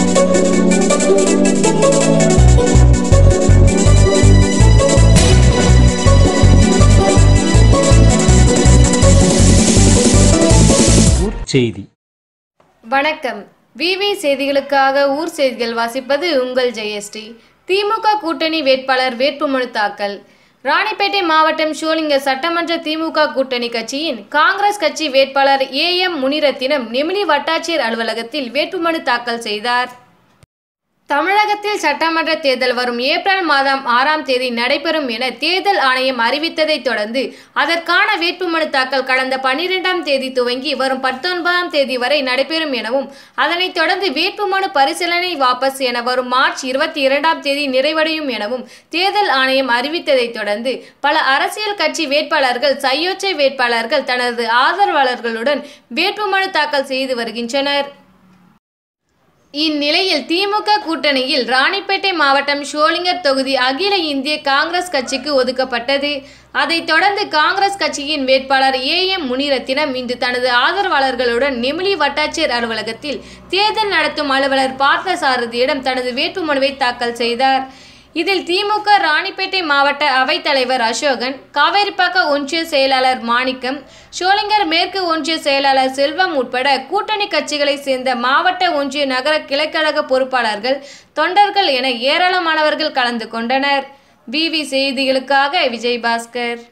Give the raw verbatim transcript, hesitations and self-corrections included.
செய்தி. வணக்கம். விவி செய்திகளுக்காக ஊர் செய்திகள் வாசிப்பது உங்கள் ஜெயஸ்ரீ. திமுக கூட்டணி வேட்பாளர் வேட்புமனு தாக்கல். ராணிப்பேட்டை மாவட்டம் ஷோலிங்கர் சட்டமன்ற திமுக கூட்டணி கட்சியின் காங்கிரஸ் கட்சி வேட்பாளர் ஏ.எம் முனிரத்தினம் நெமிலி வட்டாட்சியர் அலுவலகத்தில் வேட்புமனு தாக்கல் செய்தார். தமிழகத்தில் சட்டமன்ற தேர்தல் வரும் ஏப்ரல் மாதம் ஆறாம் தேதி நடைபெறும் என தேர்தல் ஆணையம் அறிவித்ததை தொடர்ந்து அதற்கான வேட்புமனு தாக்கல் கடந்த பன்னிரெண்டாம் தேதி துவங்கி வரும் பத்தொன்பதாம் தேதி வரை நடைபெறும் எனவும் அதனைத் தொடர்ந்து வேட்புமனு பரிசீலனை வாபஸ் என வரும் மார்ச் இருபத்தி இரண்டாம் தேதி நிறைவடையும் எனவும் தேர்தல் ஆணையம் அறிவித்ததை தொடர்ந்து பல அரசியல் கட்சி வேட்பாளர்கள் சையோச்சை வேட்பாளர்கள் தனது ஆதரவாளர்களுடன் வேட்புமனு தாக்கல் செய்து வருகின்றனர். இந்நிலையில் திமுக கூட்டணியில் ராணிப்பேட்டை மாவட்டம் ஷோலிங்கர் தொகுதி அகில இந்திய காங்கிரஸ் கட்சிக்கு ஒதுக்கப்பட்டது. அதைத் தொடர்ந்து காங்கிரஸ் கட்சியின் வேட்பாளர் ஏ.எம் முனிரத்தினம் இன்று தனது ஆதரவாளர்களுடன் நெமிலி வட்டாட்சியர் அலுவலகத்தில் தேர்தல் நடத்தும் அலுவலர் பார்த்தசாரதியிடம் தனது வேட்புமனுவை தாக்கல் செய்தார். இதில் திமுக ராணிப்பேட்டை மாவட்ட அவைத்தலைவர் அசோகன், காவேரிப்பாக்க ஒன்றிய செயலாளர் மாணிக்கம், ஷோலிங்கர் மேற்கு ஒன்றிய செயலாளர் செல்வம் உட்பட கூட்டணி கட்சிகளை சேர்ந்த மாவட்ட ஒன்றிய நகர கிளைக்கழக பொறுப்பாளர்கள், தொண்டர்கள் என ஏராளமானவர்கள் கலந்து கொண்டனர். விவி செய்திகளுக்காக விஜய் பாஸ்கர்.